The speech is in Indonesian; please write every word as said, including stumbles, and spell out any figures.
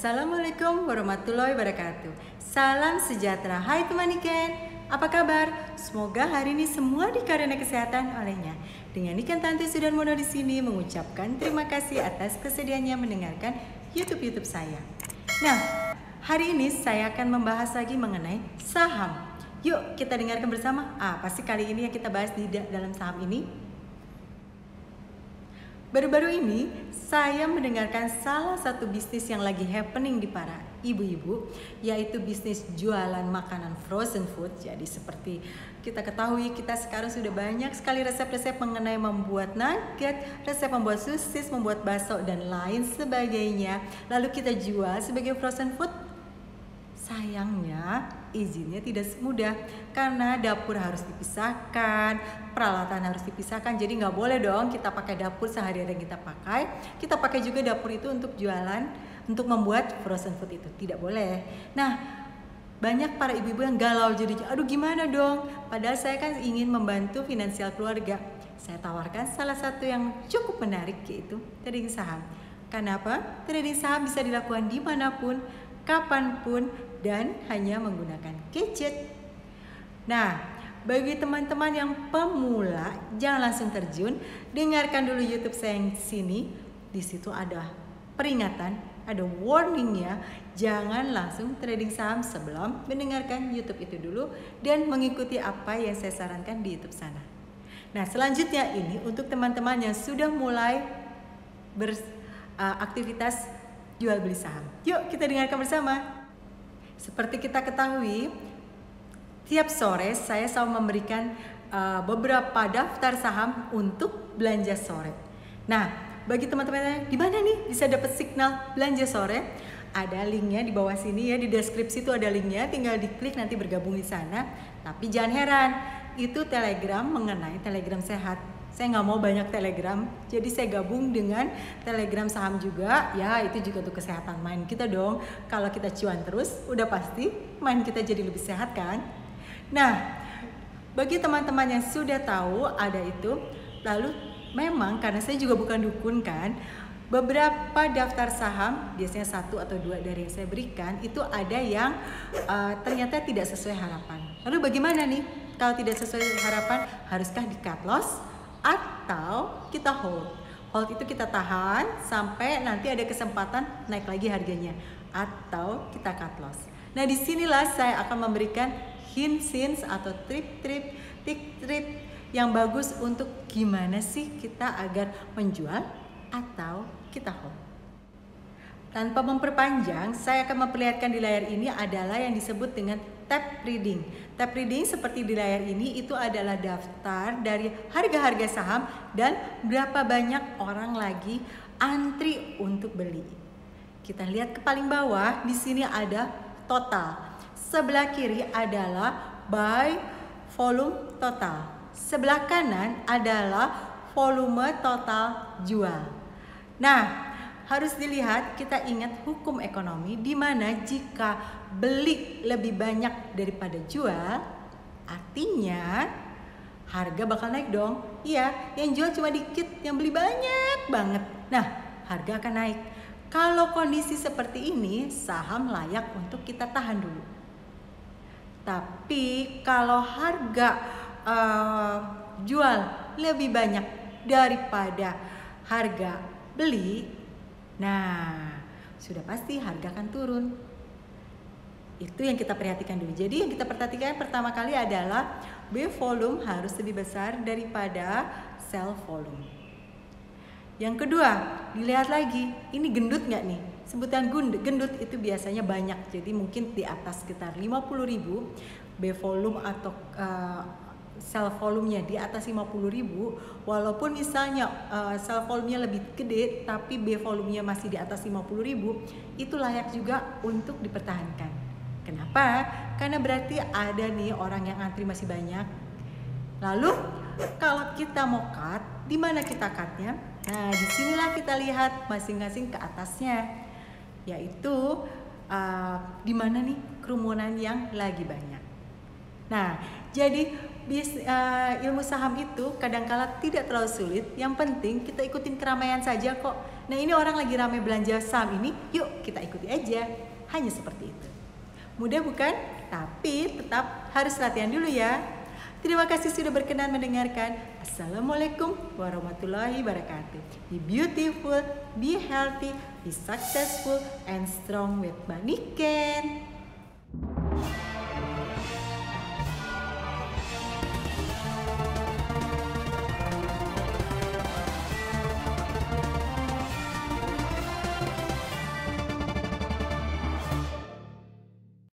Assalamualaikum warahmatullahi wabarakatuh. Salam sejahtera. Hai teman Niken, apa kabar? Semoga hari ini semua dikaruniai kesehatan olehnya. Dengan Niken Tante Sudarmono di sini mengucapkan terima kasih atas kesediaannya mendengarkan YouTube-YouTube saya. Nah, hari ini saya akan membahas lagi mengenai saham. Yuk kita dengarkan bersama. Apa sih kali ini yang kita bahas di dalam saham ini? Baru-baru ini saya mendengarkan salah satu bisnis yang lagi happening di para ibu-ibu, yaitu bisnis jualan makanan frozen food. Jadi seperti kita ketahui, kita sekarang sudah banyak sekali resep-resep mengenai membuat nugget, resep membuat sosis, membuat bakso dan lain sebagainya. Lalu kita jual sebagai frozen food. Sayangnya izinnya tidak semudah karena dapur harus dipisahkan, peralatan harus dipisahkan. Jadi nggak boleh dong kita pakai dapur sehari-hari yang kita pakai. Kita pakai juga dapur itu untuk jualan, untuk membuat frozen food itu tidak boleh. Nah, banyak para ibu-ibu yang galau jadinya. Aduh gimana dong? Padahal saya kan ingin membantu finansial keluarga. Saya tawarkan salah satu yang cukup menarik, yaitu trading saham. Kenapa? Trading saham bisa dilakukan dimanapun, kapanpun, dan hanya menggunakan gadget. Nah, bagi teman-teman yang pemula, jangan langsung terjun. Dengarkan dulu YouTube saya yang sini. Di situ ada peringatan, ada warningnya. Jangan langsung trading saham sebelum mendengarkan YouTube itu dulu dan mengikuti apa yang saya sarankan di YouTube sana. Nah, selanjutnya ini untuk teman-teman yang sudah mulai beraktivitas jual beli saham. Yuk kita dengarkan bersama. Seperti kita ketahui, tiap sore saya selalu memberikan uh, beberapa daftar saham untuk belanja sore. Nah, bagi teman-teman di mana nih bisa dapat signal belanja sore? Ada linknya di bawah sini ya, di deskripsi itu ada linknya, tinggal diklik nanti bergabung di sana. Tapi jangan heran, itu Telegram mengenai Telegram sehat. Saya nggak mau banyak Telegram, jadi saya gabung dengan Telegram saham juga. Ya, itu juga untuk kesehatan main kita dong. Kalau kita cuan terus, udah pasti main kita jadi lebih sehat kan? Nah, bagi teman-teman yang sudah tahu ada itu, lalu memang karena saya juga bukan dukun kan, beberapa daftar saham, biasanya satu atau dua dari yang saya berikan, itu ada yang uh, ternyata tidak sesuai harapan. Lalu bagaimana nih? Kalau tidak sesuai harapan, haruskah di cut loss? Atau kita hold. Hold itu kita tahan sampai nanti ada kesempatan naik lagi harganya, atau kita cut loss. Nah, disinilah saya akan memberikan hints-hints atau trip-trip, trik-trik yang bagus untuk gimana sih kita agar menjual atau kita hold. Tanpa memperpanjang, saya akan memperlihatkan di layar ini adalah yang disebut dengan tab reading. Tab reading seperti di layar ini itu adalah daftar dari harga-harga saham dan berapa banyak orang lagi antri untuk beli. Kita lihat ke paling bawah, di sini ada total. Sebelah kiri adalah buy volume total. Sebelah kanan adalah volume total jual. Nah, harus dilihat, kita ingat hukum ekonomi di mana jika beli lebih banyak daripada jual, artinya harga bakal naik dong. Iya, yang jual cuma dikit, yang beli banyak banget. Nah, harga akan naik. Kalau kondisi seperti ini, saham layak untuk kita tahan dulu. Tapi kalau harga uh, jual lebih banyak daripada harga beli, nah, sudah pasti harga akan turun. Itu yang kita perhatikan dulu. Jadi yang kita perhatikan pertama kali adalah buy volume harus lebih besar daripada sell volume. Yang kedua, dilihat lagi, ini gendut nggak nih? Sebutan gendut itu biasanya banyak. Jadi mungkin di atas sekitar lima puluh ribu buy volume atau uh, sell volumenya di atas lima puluh ribu, walaupun misalnya uh, sell volumenya lebih gede tapi buy volumenya masih di atas lima puluh ribu, itu layak juga untuk dipertahankan. Kenapa? Karena berarti ada nih orang yang antri masih banyak. Lalu kalau kita mau cut, di mana kita cutnya? Nah, disinilah kita lihat masing-masing ke atasnya, yaitu uh, di mana nih kerumunan yang lagi banyak. Nah, jadi Bis, uh, ilmu saham itu kadangkala tidak terlalu sulit. Yang penting kita ikutin keramaian saja kok. nah ini orang lagi ramai belanja saham ini, yuk kita ikuti aja. Hanya seperti itu. Mudah bukan? Tapi tetap harus latihan dulu ya. Terima kasih sudah berkenan mendengarkan. Assalamualaikum warahmatullahi wabarakatuh. Be beautiful, be healthy, be successful, and strong with Mbak Niken.